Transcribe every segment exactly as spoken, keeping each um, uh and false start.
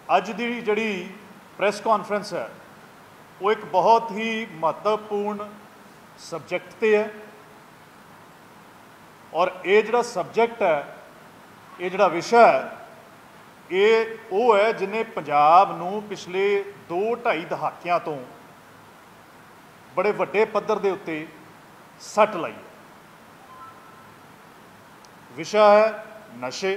अज की जिहड़ी press conference है वो एक बहुत ही महत्वपूर्ण सबजैक्ट ते है और ये जिहड़ा सबजैक्ट है, ये जिहड़ा विषय है, ये वो है जिन्हें पंजाब नूं पिछले दो ढाई दहाकियां तो बड़े वड्डे पद्धर दे उत्ते सट लाई है। विषय है नशे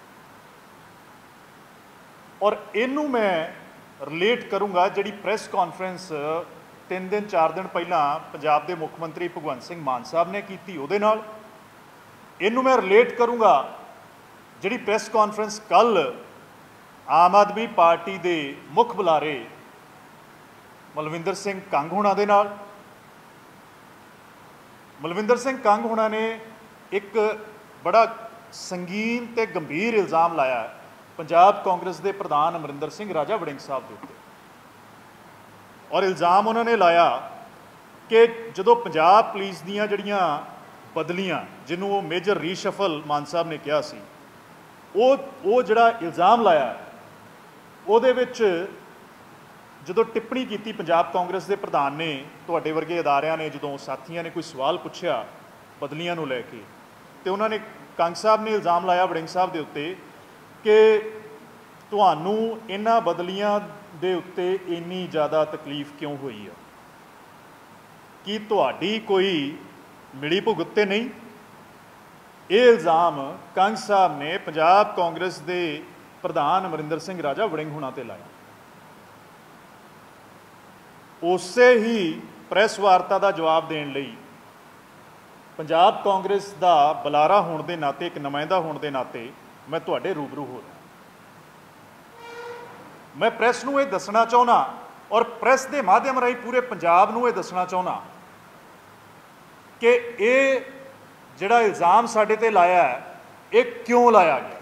और इनू मैं रिलेट करूँगा जिहड़ी प्रैस कॉन्फ्रेंस तीन दिन चार दिन पहला पंजाब के मुख मंत्री भगवंत सिंह मान साहब ने की उहदे नाल। इनू मैं रिलेट करूँगा जिहड़ी प्रैस कॉन्फ्रेंस कल आम आदमी पार्टी के मुख बुलारे मलविंदर सिंह कंग होना दे नाल। मलविंदर सिंह कंग होना ने एक बड़ा संगीन ते गंभीर इल्ज़ाम लाया है पंजाब कांग्रेस के प्रधान अमरिंदर सिंह राजा वड़िंग साहब के उत्ते। और इल्ज़ाम उन्होंने लाया कि जदों पंजाब पुलिस दीयां जड़ियां बदलियां जिन्हों वो मेजर रीशफल मान साहब ने कहा सी, वो वो जिहड़ा इल्ज़ाम लाया उहदे विच जदों टिप्पणी की पंजाब कांग्रेस के प्रधान ने, तुहाडे वर्गे अदारियां ने जदों साथियों ने कोई सवाल पूछया बदलियां नूं लैके, तो उन्होंने कंग साहब ने इल्ज़ाम लाया वड़िंग साहब के उत्ते कि तुहानू इन्हां बदलियां दे उत्ते इन्नी ज़्यादा तकलीफ क्यों हुई है, कि तुहाडी कोई मिली भुगत ते नहीं। ये इल्ज़ाम कंग साहब ने पंजाब कांग्रेस के प्रधान अमरिंदर सिंह राजा वड़िंग होना ते लाया। उसे ही प्रैस वार्ता का जवाब देने लई पंजाब कांग्रेस का बुलारा होने के नाते, एक नुमाइंदा होने के नाते मैं तुहाडे रूबरू हो रहा। मैं प्रैस नूं ये दसना चाहुंदा और प्रैस के माध्यम राही पूरे पंजाब नूं ये दसना चाहुंदा कि ये जिहड़ा इल्ज़ाम साडे ते लाया है, ये क्यों लाया गया।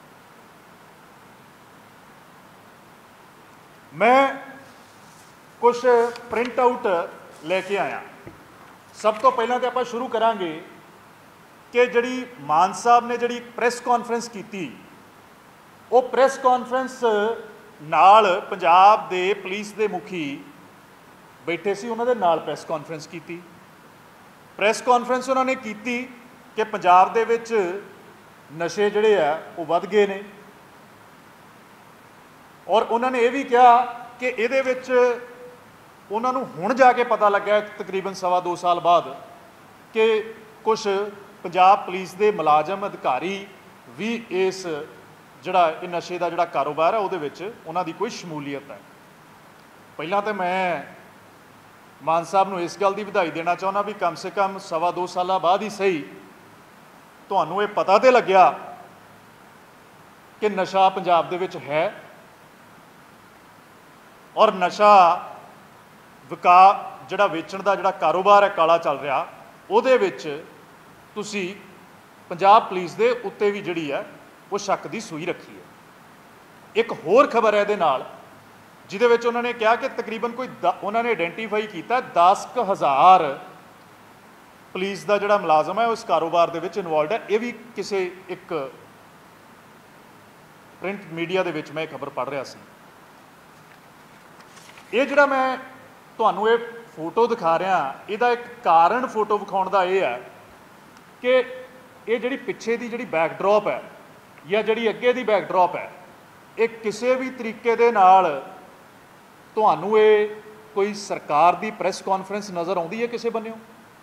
मैं कुछ प्रिंट आउट लेके आया। सब तो पहला तो आप शुरू करांगे कि जिहड़ी मान साहब ने जिहड़ी प्रैस कॉन्फ्रेंस की, वो प्रैस कॉन्फ्रेंस नाल पंजाब दे पुलिस दे मुखी बैठे सी, उन्होंने नाल प्रैस कॉन्फ्रेंस की। प्रैस कॉन्फ्रेंस उन्होंने की कि पंजाब दे विच नशे जिहड़े आ वो वध गए ने और उन्होंने ये भी कहा कि इहदे विच उन्होंने हुण जाके पता लग्या तकरीबन सवा दो साल बाद कि कुछ पंजाब पुलिस के मुलाजम अधिकारी भी इस जिहड़ा ये नशे का जिहड़ा कारोबार है उहदे विच उन्हां दी कोई शमूलीयत है। पहला तो मैं मान साहब नूं इस गल की बधाई देना चाहुंदा भी कम से कम सवा दो साल बाद ही सही तुहानूं ये पता तो लग्या कि नशा पंजाब दे विच है और नशा विका जिहड़ा वेचण का जिहड़ा कारोबार है काला चल रहा, उहदे विच तुसी पंजाब पुलिस दे उत्ते भी जिहड़ी है वो शक की सूई रखी है। एक होर खबर है इहदे नाल जिहदे विच उन्होंने कहा कि तकरीबन कोई उन्होंने आइडेंटिफाई किया दस क हज़ार पुलिस का जिहड़ा मुलाजम है उस कारोबार दे विच इनवॉल्व है। ये भी किसी एक प्रिंट मीडिया दे विच मैं खबर पढ़ रहा सी। ये जिहड़ा मैं तुहानूं ये फोटो दिखा रहा, इहदा एक कारण फोटो विखाउण दा ये है कि ये जिहड़ी पिछे दी जिहड़ी बैकड्रॉप है या जिहड़ी अगे दी बैकड्रॉप है, ये किसी भी तरीके दे नाल तुहानूं ये कोई सरकार दी प्रैस कॉन्फ्रेंस नज़र आउंदी है किसी बन्निओं।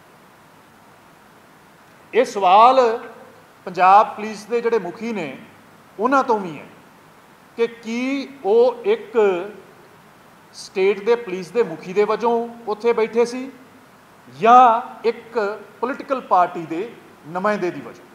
ये सवाल पंजाब पुलिस के जिहड़े मुखी ने उन्हां तों भी है कि की वो एक स्टेट के पुलिस के मुखी के वजों उत्थे बैठे सी या एक पोलिटिकल पार्टी के नुमाइंदे की वजह।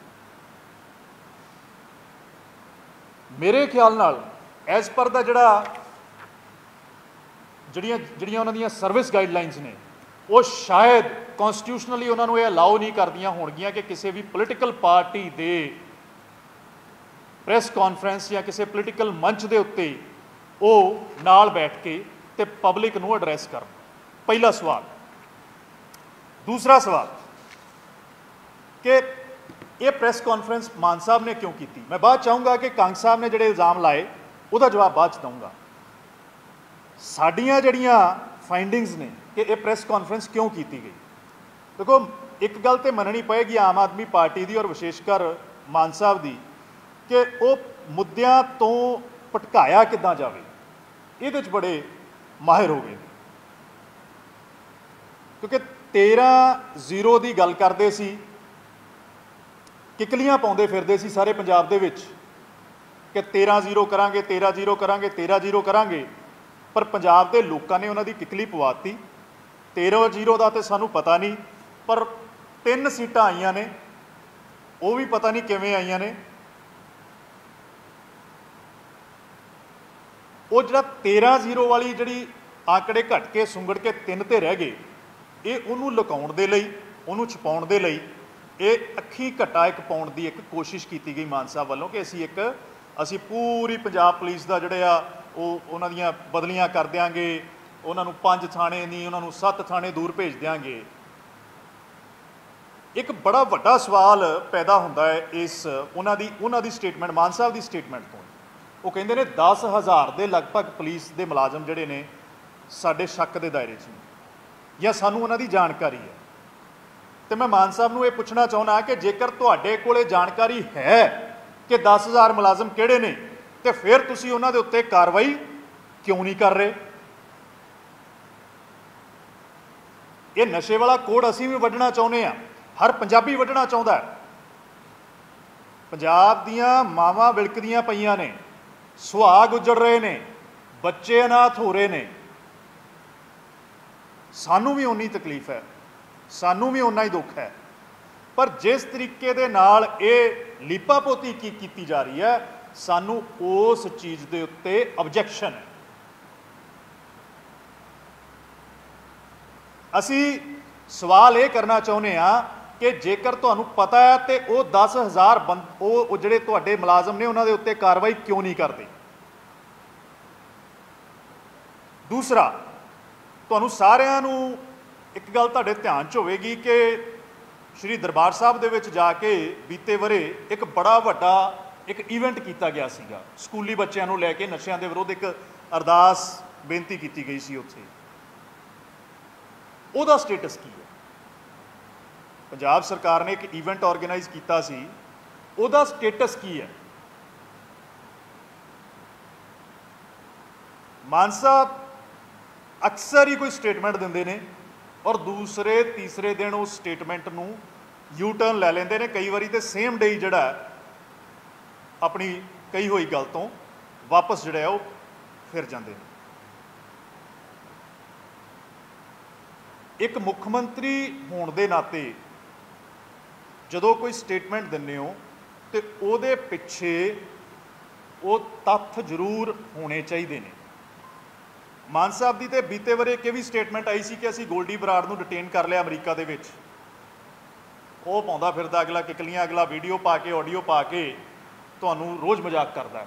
मेरे ख्याल नाल एज पर दा जिहड़ा जिहड़ियां जिहड़ियां उन्हां दीयां सर्विस गाइडलाइनस ने वो शायद कॉन्स्टिट्यूशनली उन्होंने अलाउ नहीं करदियां होणगियां कि किसी भी पोलिटिकल पार्टी के प्रैस कॉन्फ्रेंस या किसी पोलिटिकल मंच के उत्ते वो नाल बैठ के ते पब्लिक नूं एड्रैस कर। पहला सवाल। दूसरा सवाल कि ये प्रैस कॉन्फ्रेंस मान साहब ने क्यों की। मैं बात चाहूँगा कि कंग साहब ने जिहड़े इल्ज़ाम लाए ਉਹਦਾ ਜਵਾਬ ਬਾਅਦ 'ਚ ਦਊਂਗਾ। ਸਾਡੀਆਂ ਜਿਹੜੀਆਂ ਫਾइंडिंग्स ने कि ये प्रेस कॉन्फ्रेंस क्यों की गई, देखो एक गल तो मननी पएगी आम आदमी पार्टी की और विशेषकर मान साहब की कि वो मुद्दों तो भटकाया किदां जाए, ये बड़े माहिर हो गए। क्योंकि तेरह जीरो की गल करते सी, किकलियां पाउंदे फिरदे सी सारे पंजाब दे विच कि तेरह जीरो करांगे तेरह जीरो करांगे तेरह जीरो करांगे, पर पंजाब के लोगों ने उन्होंने किकली पवाती। तेरह जीरो का तो सानू पता नहीं, पर तीन सीटां आईयां ने, वो भी पता नहीं किवें आईयां ने। वो जिहड़ा तेरह जीरो वाली जिहड़ी आंकड़े घट के सुंगड़ के तीन ते रह गए, ये उन्होंने लुकाउण दे लई, उन्होंने छुपाउण दे लई ये अखी घटा एक पाउण की एक कोशिश की गई मान साहब वालों कि असी एक असी पूरी पंजाब पुलिस का जिहड़े आ उन्हां दियां बदलियां कर देंगे, उन्होंने पांच थाने नहीं उन्होंने सत्त थाने दूर भेज देंगे। एक बड़ा वड्डा सवाल पैदा होंदा है इस उन्हां दी उन्हां दी स्टेटमेंट, मान साहब की स्टेटमेंट तो। वो कहते हैं दस हज़ार के लगभग पुलिस के मुलाजम जोड़े ने साडे शक के दायरे च या सानू उन्हां दी जानकारी है। तो मैं मान साहब नूं ये पुछना चाहुंदा कि जेकर तुहाडे कोले जानकारी है कि दस हज़ार मुलाजम किहड़े ने, तो फिर तुसीं उन्हां दे उत्ते कार्रवाई क्यों नहीं कर रहे? ये नशे वाला कोड असीं भी वड्ढना चाहुंदे हां, हर पंजाबी वड्ढना चाहुंदा है। पंजाब दीआं मावां विलकदियां पईयां ने, सुहाग उजड़ रहे ने, बच्चे अनाथ हो रहे ने। सानू भी उन्नी तकलीफ है, सानू भी उन्ना ही दुख है, पर जिस तरीके दे नाल ये लीपापोती की कीती जा रही है, सानू उस चीज़ के उत्ते ऑब्जेक्शन है। असी सवाल ये करना चाहुंदे हां कि जेकर तुहानू पता है तो वो दस हज़ार बंद वो जिहड़े तुहाडे मुलाजम ने उन्हां दे उत्ते कार्रवाई क्यों नहीं करते? दूसरा, तुहानू सारिआं नू एक गल तुहाडे ध्यान च होवेगी कि श्री दरबार साहब दे विच जाके बीते वरे एक बड़ा वड्डा एक ईवेंट किया गया सीगा, स्कूली बच्चों को लैके नशिਆਂ ਦੇ विरोध एक अरदास बेनती की गई सी। उत्थे ਉਹਦਾ स्टेटस की है? पंजाब सरकार ने एक ईवेंट ऑर्गेनाइज किया सी, ਉਹਦਾ स्टेटस की है? मान साहब अक्सर ही कोई स्टेटमेंट देंदे ने और दूसरे तीसरे दिन उस स्टेटमेंट नूं यू टर्न लै लेंदे ने, कई बारी तो सेम डे जिहड़ा अपनी कही हुई गल तो वापस जिहड़ा है वो फिर जाते हैं। एक मुख्यमंत्री होने के नाते जदों कोई स्टेटमेंट दिंदे हो तो उहदे पिछे वो तत्थ जरूर होने चाहिए ने। मान साहब की तो बीते वरे एक भी स्टेटमेंट आई सी कि असीं गोल्डी बराड़ नूं डिटेन कर लिया अमरीका दे विच, वो पाउंदा फिरदा अगला किकलियां, अगला वीडियो पा के ऑडियो पा के तुहानू रोज़ मजाक करता है।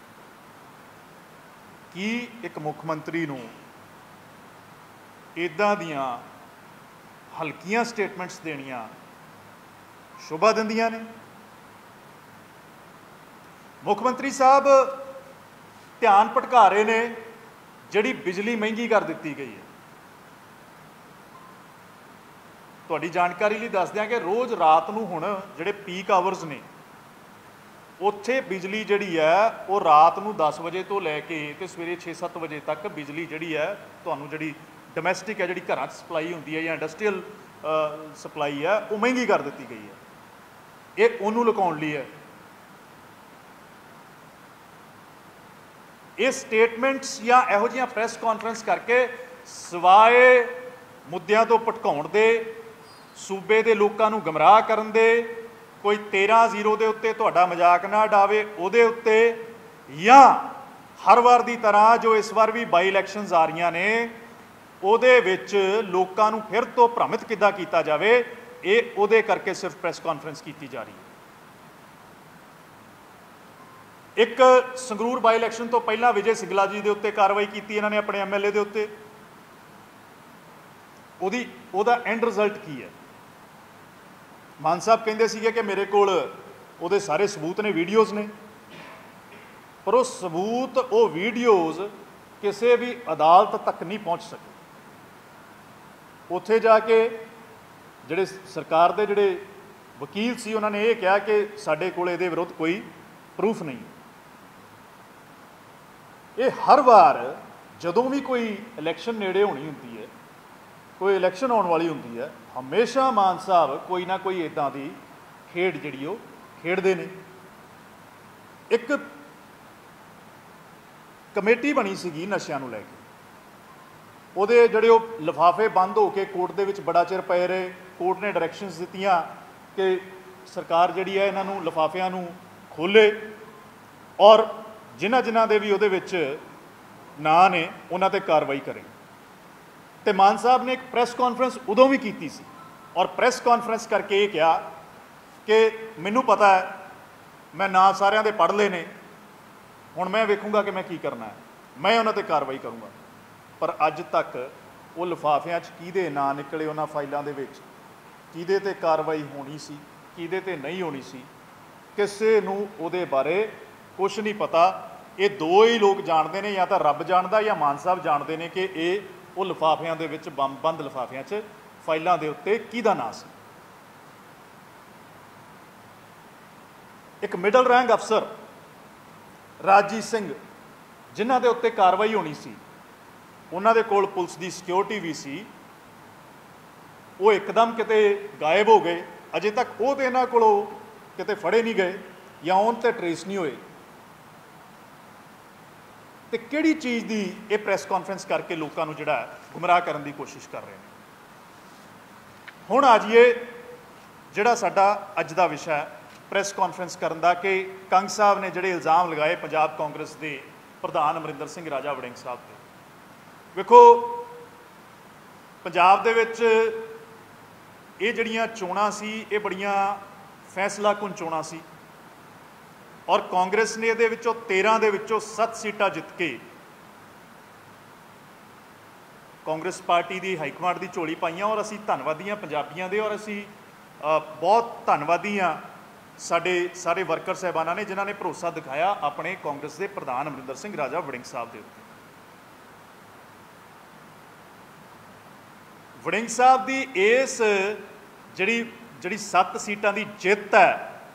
कि एक मुख्यमंत्री नूं इदां दियां हल्कियां स्टेटमेंट्स देनियां शोभा दिंदियां ने? मुख्यमंत्री साहब ध्यान भटका रहे ने जिहड़ी बिजली महंगी कर दी गई है। तुहाडी जानकारी लई दस दियां कि रोज़ रात नूं हुण जिहड़े पीक आवर्स ने उत्थे बिजली जिहड़ी है वो रात नूं दस बजे तो लैके ते सवेरे छे सत्त बजे तक बिजली जिहड़ी है तुहानूं जिहड़ी डोमैसटिक है, जिहड़ी घरां 'च सप्लाई हुंदी है या इंडस्ट्रीयल सप्लाई है, वो महंगी कर दी गई है। ये उन्होंने लुकाउण लई है। ये स्टेटमेंट्स या इहो जिहियां प्रेस कॉन्फ्रेंस करके सिवाए मुद्दों तो भटकाउण दे, सूबे के लोगों को गुमराह करन दे, कोई तेरह जीरो के उत्ते तुहाडा मजाक ना डावे उहदे उत्ते, या हर बार की तरह जो इस बार भी बाई इलैक्शनस आ रही ने उहदे विच लोकां नूं फिर तो भ्रमित किद्दां कीता जावे, ये उहदे करके सिर्फ प्रेस कॉन्फ्रेंस की जा रही है। एक संगरूर बाई इलैक्शन तो पहला विजय सिंगला जी के उत्ते कार्रवाई की इन्होंने अपने एम एल ए के उत्ते, उहदी उहदा एंड रिजल्ट की है? मान साहब कहते सी कि मेरे कोल उहदे सारे सबूत ने, वीडियोज़ ने। पर वो सबूत वो वीडियोज़ किसी भी अदालत तक नहीं पहुँच सके। उत्थे जाके जिहड़े सरकार दे जिहड़े वकील सी उन्होंने ये कहा कि साडे कोल इहदे विरुद्ध कोई प्रूफ नहीं। ये हर बार जदों भी कोई इलैक्शन नेड़े होनी होंदी है, कोई इलैक्शन आने वाली होंदी है, हमेशा मान साहब कोई ना कोई इदां दी खेड जिहड़ी वो खेडदे ने। एक कमेटी बनी सीगी नशिਆਂ ਨੂੰ ਲੈ के, ਉਹਦੇ ਜਿਹੜੇ ਉਹ ਲਿਫਾਫੇ ਬੰਦ ਹੋ ਕੇ ਕੋਰਟ ਦੇ ਵਿੱਚ ਬੜਾ ਚਿਰ ਪਏ ਰਹੇ। ਕੋਰਟ ਨੇ ਡਾਇਰੈਕਸ਼ਨਸ ਦਿੱਤੀਆਂ ਕਿ ਸਰਕਾਰ ਜਿਹੜੀ ਹੈ ਇਹਨਾਂ ਨੂੰ ਲਿਫਾਫਿਆਂ ਨੂੰ ਖੋਲੇ ਔਰ ਜਿਨ੍ਹਾਂ ਜਿਨ੍ਹਾਂ ਦੇ ਵੀ ਉਹਦੇ ਵਿੱਚ ਨਾਂ ਨੇ ਉਹਨਾਂ 'ਤੇ ਕਾਰਵਾਈ ਕਰੇ। ਤੇ ਮਾਨ ਸਾਹਿਬ ਨੇ ਇੱਕ ਪ੍ਰੈਸ ਕਾਨਫਰੰਸ ਉਦੋਂ ਵੀ ਕੀਤੀ ਸੀ ਔਰ ਪ੍ਰੈਸ ਕਾਨਫਰੰਸ ਕਰਕੇ ਇਹ ਕਿਹਾ ਕਿ ਮੈਨੂੰ ਪਤਾ ਹੈ ਮੈਂ ਨਾਂ ਸਾਰਿਆਂ ਦੇ ਪੜ੍ਹ ਲਏ ਨੇ, ਹੁਣ ਮੈਂ ਵੇਖੂੰਗਾ ਕਿ ਮੈਂ ਕੀ ਕਰਨਾ ਹੈ, ਮੈਂ ਉਹਨਾਂ 'ਤੇ ਕਾਰਵਾਈ ਕਰੂੰਗਾ। पर अज तक वो लिफाफियां च किहदे नां निकले उन्हां फाइलों दे विच, किहदे ते कार्रवाई होनी सी, किहदे ते नहीं होनी सी, किसी नूं उहदे बारे कुछ नहीं पता। ये दो ही लोग जानते हैं, या तो रब जानदा या मान साहब जानते हैं कि ये वो लिफाफियां दे विच बंद बंद लिफाफियां च फाइलों के उत्ते किहदा नां सी। एक मिडल रैंक अफसर राजजीत सिंह जिन्हां दे उत्ते कार्रवाई होनी सी, उन्होंने कोल पुलिस की सिक्योरिटी भी सी, वो एकदम किते गायब हो गए। अजे तक वो तो इन्हों को किते फड़े नहीं गए या उन ते ट्रेस नहीं होए। तो किहड़ी चीज़ की ये प्रैस कॉन्फ्रेंस करके लोगों को जिहड़ा गुमराह करने की कोशिश कर रहे हैं। हुण आ जाइए जिहड़ा साडा अज दा विषय है प्रैस कॉन्फ्रेंस करन दा कि कंग साहब ने जिहड़े इल्ज़ाम लगाए पंजाब कांग्रेस के प्रधान अमरिंदर सिंह राजा वड़िंग साहब ते। वेखो पंजाब दे विच ये जिहड़ियां चोणां सी ये बड़ियां फैसला कुन चोणां सी और कांग्रेस ने इहदे विचों तेरह दे विचों सत्त सीटां जित के कांग्रेस पार्टी की हाईकमांड की झोली पाईयां और असीं धन्नवादी हां पंजाबियां दे और असीं बहुत धन्नवादी हां साडे सारे वर्कर साहबानां ने जिन्हां ने भरोसा दिखाया अपने कांग्रेस के प्रधान अमरिंदर सिंह राजा वड़िंग साहब के उत्ते। वड़िंग साहब की इस जिहड़ी जिहड़ी सत्त सीटां की जित है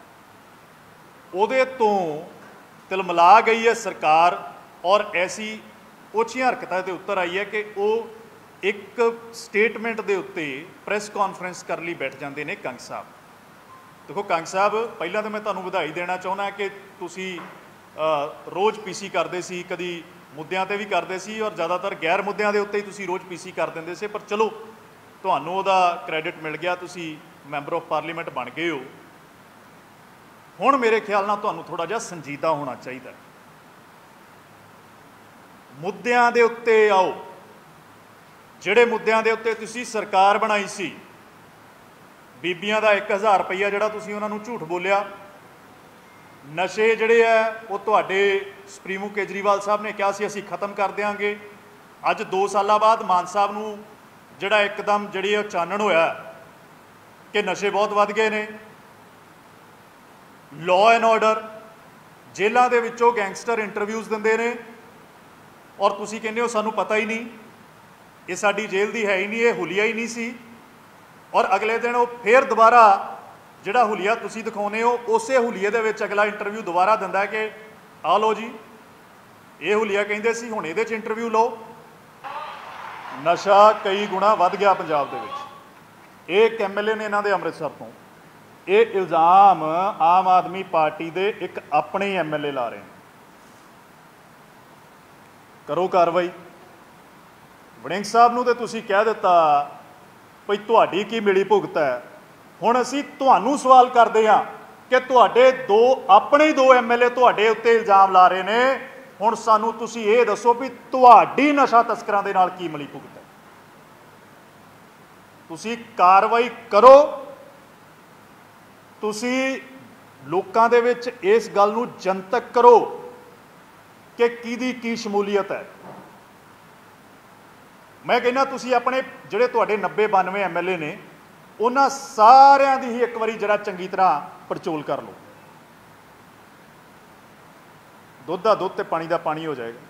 उहदे तो तिलमिला गई है सरकार और ऐसी ओछियां हरकतां ते उत्तर आई है कि वो एक स्टेटमेंट के उत्ते प्रैस कॉन्फ्रेंस कर ली बैठ जाते हैं कंग साहब। देखो कंग साहब पहला तो मैं तुहानूं वधाई देना चाहुंदा कि तुसीं रोज़ पीसी करते सी, कदी मुद्दों पर भी करते सी और ज़्यादातर गैर मुद्दों के उत्ते ही तुसीं रोज़ पीसी कर देंदे से, पर चलो तुहानूं उहदा क्रैडिट मिल गया, तुसीं मैंबर ऑफ पार्लीमेंट बन गए हो। हुण मेरे ख्याल नाल तुहानूं थोड़ा जिहा संजीदा होना चाहिए। मुद्दों के उत्ते आओ, जिहड़े मुद्दों के उत्ते तुसीं सरकार बनाई सी, बीबियां दा एक हज़ार रुपया जिहड़ा तुसीं उहनां नूं झूठ बोलिया, नशे जिहड़े है वो तुहाडे सुप्रीमो केजरीवाल साहब ने कहा सी असीं खत्म कर देंगे। अज दो साल बाद मान साहब नूं जिहड़ा एकदम जिहड़ी चानण होया कि नशे बहुत वध गए ने। लॉ एंड ऑर्डर जेलों के विचों गैंगस्टर इंटरव्यूज़ दिंदे ने और तुसीं कहंदे हो सानूं पता ही नहीं, ये साडी जेल दी है ही नहीं, ये हुलिया ही नहीं सी। और अगले दिन वो फिर दोबारा जिहड़ा हुलिया तुसीं दिखाउने हो उस हुलिये दे विच अगला इंटरव्यू दोबारा दिंदा कि आ लो जी ये हुलिया कहिंदे सी, हुण इहदे च इंटरव्यू लो। नशा कई गुणा वध गया पंजाब दे विच। एक एम एल ए ने इन्हां दे अमृतसर तो ये इल्ज़ाम आम आदमी पार्टी दे एक अपने एम एल ए ला रहे हैं। करो कार्रवाई। वड़िंग साहब नूं ते तुसीं कह दिता भई तुहाडी की मिली भुगत है। हुण असीं तुहानूं सवाल करदे हां कि तुहाडे दो अपने ही दो एम एल ए तुहाडे उत्ते इल्ज़ाम ला रहे ने, हुण सानूं तुसीं ये दसो भी तुहाडी नशा तस्करां दे नाल की मिली भुगत है। तुसीं कार्रवाई करो, तुसीं लोकां दे विच इस गल नूं जनतक करो कि किहदी की शमूलीयत है। मैं कहना तुसीं अपने जिहड़े तुहाडे नब्बे बानवे एम एल ए ने उन्हां सारियां दी ही एक बारी जरा चंगी तरह पड़चोल कर लो। ਦੁੱਧ ਦਾ ਦੁੱਧ ਤੇ ਪਾਣੀ ਦਾ ਪਾਣੀ ਹੋ ਜਾएगा।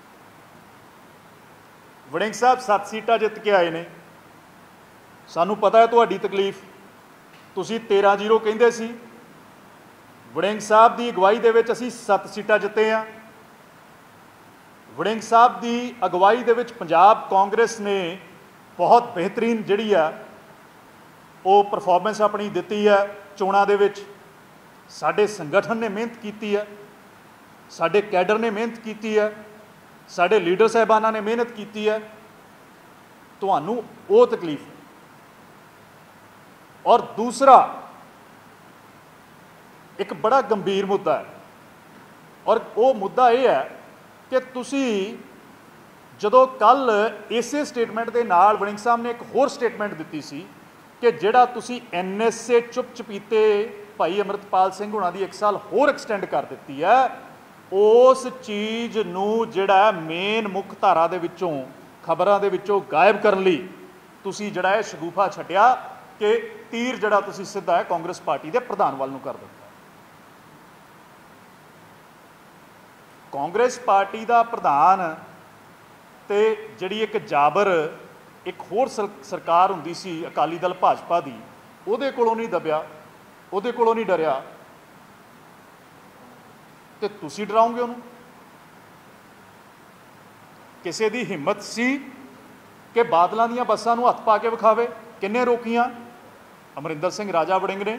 ਵੜਿੰਗ ਸਾਹਿਬ सत्त सीटां जित के आए ने, सानू पता है तुहाडी तकलीफ, तुसीं तेरह जीरो कहिंदे सी, वड़िंग साहब की अगवाई दे विच असीं सत्त सीटां जिते हाँ। वड़िंग साहब की अगवाई दे विच पंजाब कांग्रेस ने बहुत बेहतरीन जिहड़ी आ वो परफॉर्मेंस अपनी दिती है। चोणां दे विच साडे संगठन ने मेहनत की है, साडे कैडर ने मेहनत की है, साडे लीडर साहिबाना ने मेहनत की है। तुहानू वो तकलीफ है। और दूसरा एक बड़ा गंभीर मुद्दा है, और वो मुद्दा ये है कि तुसी जदों कल इसे स्टेटमेंट के नाल वड़िंग साहब ने एक होर स्टेटमेंट दी सी कि जिहड़ा तुसी एन एस ए चुप चपीते भाई अमृतपाल सिंह हुणां दी एक साल होर एक्सटेंड कर दी है, उस चीज़ नूं जिहड़ा मेन मुख धारा दे विचों खबरां दे विचों गायब करन लई तुसी जिहड़ा है शगूफा छड्डिया कि तीर जिहड़ा तुसी सीधा है कांग्रेस पार्टी के प्रधान वाल नूं कर दित्ता। कांग्रेस पार्टी का प्रधान ते जिहड़ी एक जाबर एक होर सर, सरकार हुंदी सी अकाली दल भाजपा की, उहदे कोलों नहीं दबिया, उहदे कोलों नहीं डरिया, तो तुसी डराओगे उन्होंने? किसी की हिम्मत सी कि बादलों दी बसां नूं हत्थ पा के विखावे? किन्ने रोकियां? अमरिंदर सिंह राजा वड़िंग ने।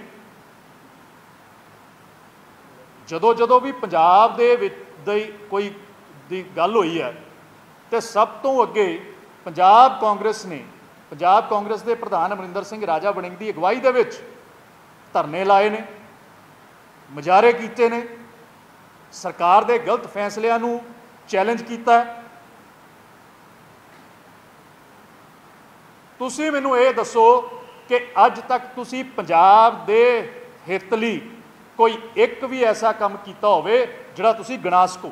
जदों जदों भी पंजाब दे विच दी कोई दी गल हुई है तो सब तो अगे पंजाब कांग्रेस ने, पंजाब कांग्रेस के प्रधान अमरिंदर सिंह राजा वड़िंग की अगवाई दे विच धरने लाए ने, मुजाहरे कीते ने, सरकार के गलत फैसलियां नूं चैलेंज किया। तुसी मैनू ये दसो कि अज तक तुसी पंजाब दे हित लई कोई एक भी ऐसा काम किया होवे जिहड़ा तुसी गिना सको?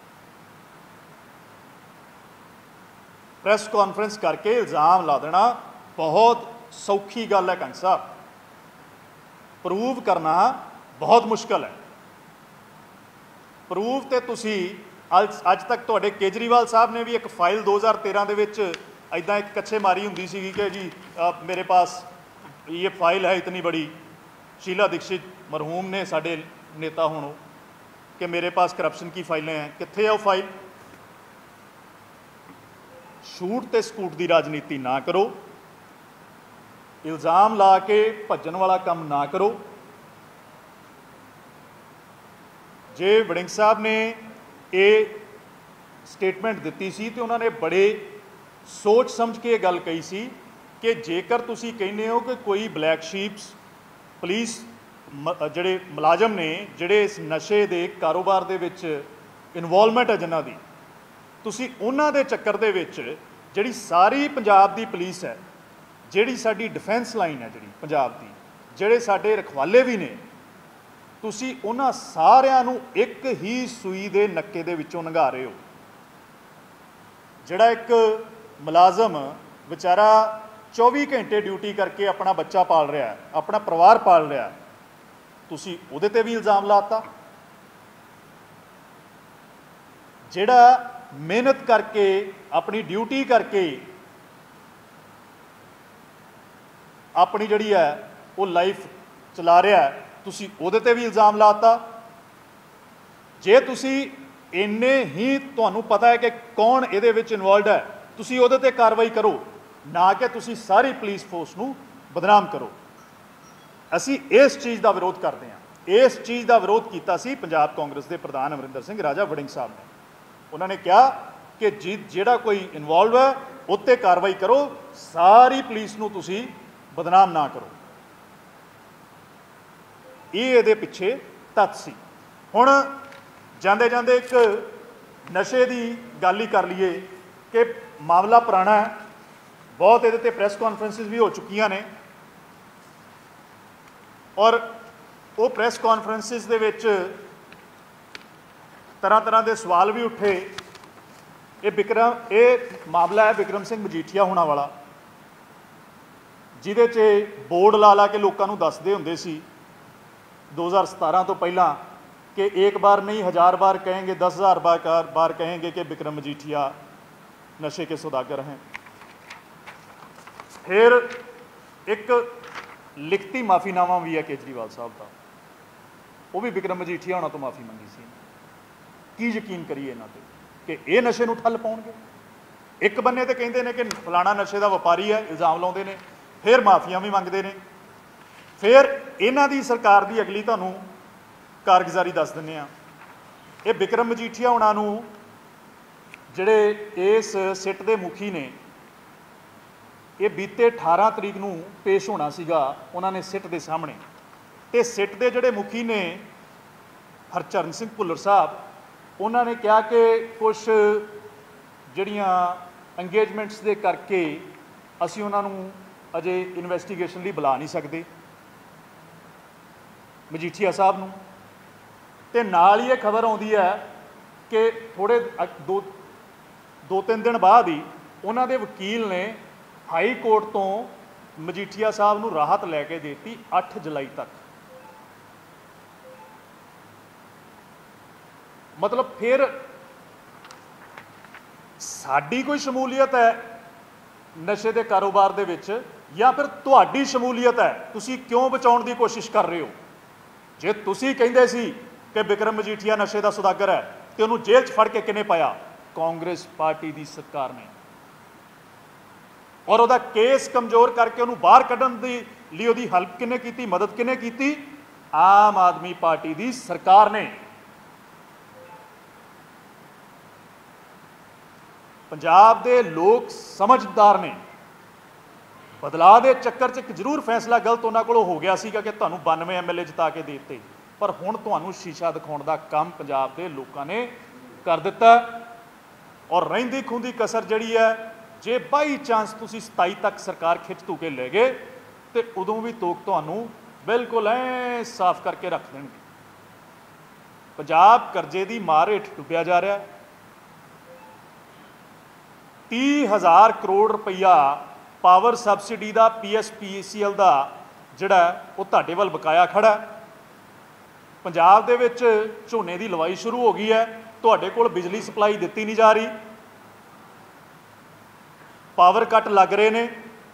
प्रेस कॉन्फ्रेंस करके इल्ज़ाम ला देना बहुत सौखी गल है कंग साहब, प्रूव करना बहुत मुश्किल है। प्रूव तो तुसी अज अज तक तुहाडे केजरीवाल साहब ने भी एक फाइल दो हज़ार तेरह दे विच इदा एक कच्छे मारी हुंदी सी कि जी आ, मेरे पास ये फाइल है इतनी बड़ी, शीला दीक्षित मरहूम ने साडे नेता होणों कि मेरे पास करप्शन की फाइलें हैं। कित्थे है वो फाइल? छूट ते सकूट की राजनीति ना करो, इल्ज़ाम ला के भज्जन वाला काम ना करो। जे वड़िंग साहब ने ये स्टेटमेंट दी सी तो उन्होंने बड़े सोच समझ के गल कही सी कि जेकर तुसी कहने हो कि कोई ब्लैक शीप्स पुलिस जिहड़े मुलाजम ने जिहड़े इस नशे के कारोबार दे विच इनवॉल्वमेंट है जिन्हां दी, तुसी उन्हां दे चक्कर दे विच जिहड़ी सारी पंजाब दी पुलिस है, जिहड़ी साडी डिफेंस लाइन है जिहड़ी पंजाब दी, जिहड़े साडे रखवाले भी ने, तुसी उन्हां सारिआं नूं एक ही सूई दे नक्के दे विचों लंघा रहे हो। जिहड़ा एक मुलाजम बेचारा चौबी घंटे ड्यूटी करके अपना बच्चा पाल रहा है, अपना परिवार पाल रहा है, तुसी उहदे ते भी इल्ज़ाम लाता। जिहड़ा मेहनत करके अपनी ड्यूटी करके अपनी जिहड़ी है वो लाइफ चला रहा है, तुसी उहदे ते भी इल्ज़ाम लाता। जे तुसी इन्ने ही तुहानूं पता है कि कौन इहदे विच इनवॉल्वड है, तुसी उहदे ते कार्रवाई करो, ना कि तुसी सारी पुलिस फोर्स नूं बदनाम करो। असी इस चीज़ का विरोध करते हैं। इस चीज़ का विरोध किया सी पंजाब कांग्रेस के प्रधान अमरिंदर सिंह राजा वड़िंग साहब ने। उन्होंने कहा कि जी जिहड़ा कोई इनवॉल्व है उत्ते कार्रवाई करो, सारी पुलिस नूं तुसी बदनाम ना करो। ये इहदे पिछे तत्त सी। हुण जांदे जांदे एक नशे की गल ही कर लीए कि मामला पुराना है, बहुत इहदे ते प्रेस कॉन्फ्रेंसिस भी हो चुकियां ने, और वो प्रेस कॉन्फ्रेंसिस दे विच तरह तरह के सवाल भी उठे। ये बिक्रम ये मामला है बिक्रम सिंह मजीठिया होना वाला, जिहदे च बोर्ड ला ला के लोगों को दसदे हुंदे सी दो हज़ार सतारह तो पहला कि एक बार नहीं हज़ार बार कहेंगे, दस हज़ार बार बार कहेंगे कि बिक्रम मजीठिया नशे के सौदागर हैं। फिर एक लिखती माफ़ीनामा भी है केजरीवाल साहब का, वो भी बिक्रम मजीठिया होना तो माफ़ी मंगी सी। की यकीन करिए इन्हां ते कि ये नशे नूं ठल पाउणगे? एक बन्ने तो कहते हैं कि फलाना नशे का व्यापारी है, इल्ज़ाम लाउंदे ने, फिर माफिया भी मंगते हैं। फिर इन्हां दी सरकार की अगली तुहानूं कारगुजारी दस दिंदे आ। ये बिक्रम मजीठिया होणां नूं जिहड़े इस सिट दे मुखी ने, ये बीते अठारह तरीक नूं पेश होना सीगा उन्होंने सिट के सामने, तो सिट के जिहड़े मुखी ने हरचरण सिंह भुल्लर साहब, उन्होंने कहा कि कुछ जिहड़ियां अंगेजमेंट्स दे करके असीं उन्हां नूं अजे इन्वैस्टिगेशन लई बुला नहीं सकते मजीठिया साहब नूं। ते नाल ही ये खबर आउंदी है कि थोड़े दो दो तीन दिन बाद ही उन्हां दे वकील ने हाई कोर्ट तो मजीठिया साहब नूं राहत लैके देती अठ जुलाई तक। मतलब फिर साडी कोई शमूलीयत है नशे के कारोबार दे विच, या फिर तुहाडी शमूलीयत है? तुसी क्यों बचाउण दी कोशिश कर रहे हो? जे तुसी कहिंदे सी कि बिक्रम मजीठिया नशे का सौदागर है तो उन्होंने जेल च फड़ के किने पाया? कांग्रेस पार्टी की सरकार ने। और वह केस कमजोर करके उन्होंने बाहर कढ़न दी लई उहदी हेल्प किने कीती, मदद किने कीती? आम आदमी पार्टी की सरकार ने। पंजाब दे लोग समझदार ने। बदलाव के चक्कर च एक जरूर फैसला गलत उन्होंने को हो गया सीगा कि तुहानूं बानवे एम एल ए जिता के देते, पर हुण तुहानूं शीशा दिखाउण दा काम पंजाब के लोगों ने कर दिता। और रहिंदी खुंदी कसर जिहड़ी है, जे बाई चांस तुसीं सताई तक सरकार खिच धू के ले गए तो उदों भी तोक तुहानूं बिल्कुल ऐ साफ करके रख देणगे। पंजाब करजे की मार हेठ डुब्बिया जा रहा है। तीह हज़ार करोड़ रुपया पावर सबसिडी का P S P C L का जिहड़ा वो तुहाडे वल बकाया खड़ा। पंजाब दे विच झोने की लवाई शुरू हो गई है, तुहाडे कोल बिजली सप्लाई दिती नहीं जा रही, पावर कट लग रहे ने।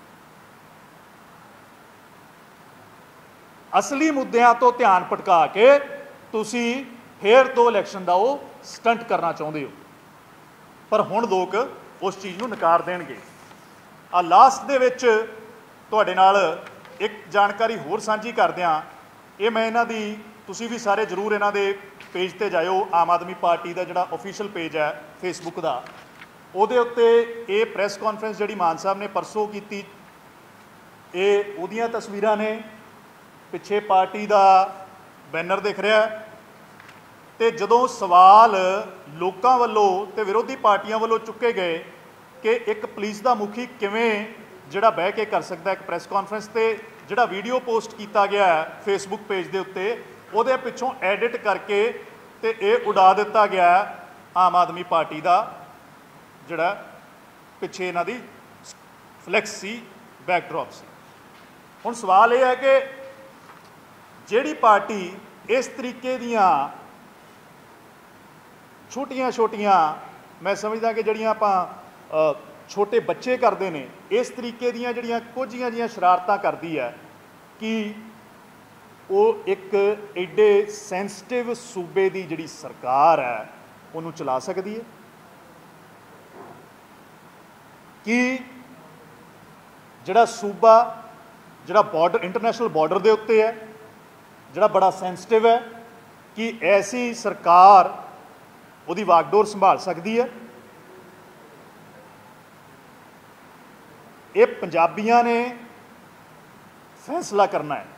असली मुद्दों तो ध्यान भटका के तुसी फिर दो इलैक्शन का वो स्टंट करना चाहते हो, पर हुण लोग उस चीज़ को नकार देणगे। आ लास्ट दे विच तुहाडे नाल एक जानकारी होर सांझी करदिआं, ये मैं इन्हां दी तुसीं भी सारे जरूर इन्हां दे पेज ते जाओ। आम आदमी पार्टी का जिहड़ा ऑफिशियल पेज है फेसबुक का, उहदे उत्ते ये प्रैस कॉन्फ्रेंस जिहड़ी मान साहब ने परसों कीती, ये उहदियां तस्वीरां ने। पिछे पार्टी का बैनर दिख रहा है, तो जदों सवाल लोगों वालों तो विरोधी पार्टियां वालों चुके गए कि एक पुलिस का मुखी किवें जिहड़ा बह के कर सकता है एक प्रैस कॉन्फ्रेंस, ते जिहड़ा वीडियो पोस्ट किया गया है फेसबुक पेज के उत्ते, उहदे पिछों एडिट करके ते ये उड़ा दिता गया आम आदमी पार्टी का जिहड़ा पिछे इन्हां दी फ्लैक्स सी, बैकड्रॉप सी। हुण सवाल यह है कि जिहड़ी पार्टी इस तरीके दीयां छोटियां छोटियां, मैं समझदा कि जिहड़ियां आपां छोटे बच्चे करते हैं, इस तरीके दीयां जिहड़ियां कुझियां जिहियां शरारतां करदी है, कि वो एक एडे सेंसिटिव सूबे की जिहड़ी सरकार है उन्होंने चला सकती है? कि जिहड़ा सूबा जिहड़ा बॉर्डर इंटरनेशनल बॉर्डर के उत्ते है, जिहड़ा बड़ा सेंसिटिव है, कि ऐसी सरकार उहदी वागडोर संभाल सकती है? ये पंजाबियां ने फैसला करना है।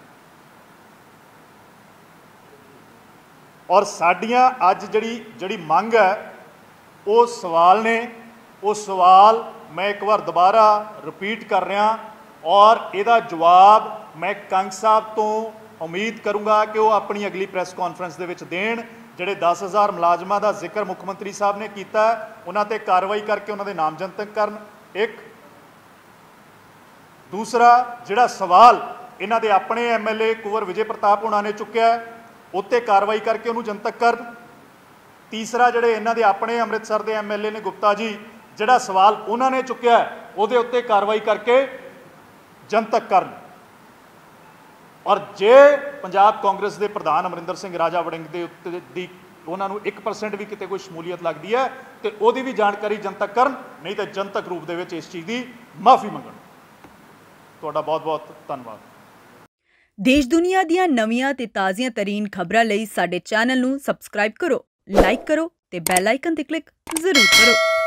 और साडियां अज जिहड़ी जिहड़ी मंग है वो सवाल ने, वो सवाल मैं एक बार दोबारा रिपीट कर रहा, और इहदा जवाब मैं कंग साहब तो उम्मीद करूँगा कि वो अपनी अगली प्रैस कॉन्फ्रेंस दे विच देण। जिहड़े दस हज़ार मुलाजमां का जिक्र मुख्यमंत्री साहब ने किया, उन्हां ते कार्रवाई करके उन्हां दे नामजनतक करन। एक दूसरा जिहड़ा सवाल इन्हां दे अपने M L A Kunwar Vijay Pratap होना ने चुक्या, ਉੱਤੇ ਕਾਰਵਾਈ ਕਰਕੇ ਉਹਨੂੰ ਜਨਤਕ ਕਰਨ। ਤੀਸਰਾ ਜਿਹੜੇ ਇਹਨਾਂ ਦੇ ਆਪਣੇ ਅੰਮ੍ਰਿਤਸਰ ਦੇ ਐਮ ਐਲ ਏ ਨੇ ਗੁਪਤਾ ਜੀ, ਜਿਹੜਾ ਸਵਾਲ ਉਹਨਾਂ ਨੇ ਚੁੱਕਿਆ ਉਹਦੇ ਉੱਤੇ ਕਾਰਵਾਈ ਕਰਕੇ ਜਨਤਕ ਕਰਨ। ਔਰ ਜੇ ਪੰਜਾਬ ਕਾਂਗਰਸ ਦੇ ਪ੍ਰਧਾਨ ਅਮਰਿੰਦਰ ਸਿੰਘ ਰਾਜਾ ਵੜਿੰਗ ਦੇ ਉੱਤੇ ਦੀ ਉਹਨਾਂ ਨੂੰ ਇੱਕ ਪਰਸੈਂਟ ਵੀ ਕਿਤੇ ਕੋਈ ਸ਼ਮੂਲੀਅਤ ਲੱਗਦੀ ਹੈ ਤੇ ਉਹਦੀ ਵੀ ਜਾਣਕਾਰੀ ਜਨਤਕ ਕਰਨ, ਨਹੀਂ ਤਾਂ ਜਨਤਕ ਰੂਪ ਦੇ ਵਿੱਚ ਇਸ ਚੀਜ਼ ਦੀ ਮਾਫੀ ਮੰਗਣ। ਤੁਹਾਡਾ ਬਹੁਤ ਬਹੁਤ ਧੰਨਵਾਦ। ਦੇਸ਼ ਦੁਨੀਆ ਦੀਆਂ ਨਵੀਆਂ ਤੇ ਤਾਜ਼ੀਆਂ ਤਰੀਨ ਖਬਰਾਂ ਲਈ ਸਾਡੇ ਚੈਨਲ ਨੂੰ ਸਬਸਕ੍ਰਾਈਬ ਕਰੋ, ਲਾਈਕ ਕਰੋ ਤੇ ਬੈਲ ਆਈਕਨ ਤੇ ਕਲਿੱਕ ਜ਼ਰੂਰ ਕਰੋ।